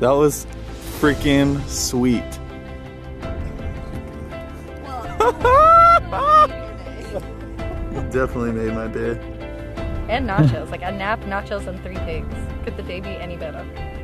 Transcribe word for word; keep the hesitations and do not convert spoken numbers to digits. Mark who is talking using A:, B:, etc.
A: That was freaking sweet. Definitely made my day.
B: And nachos, like a nap, nachos, and three pigs. Could the day be any better?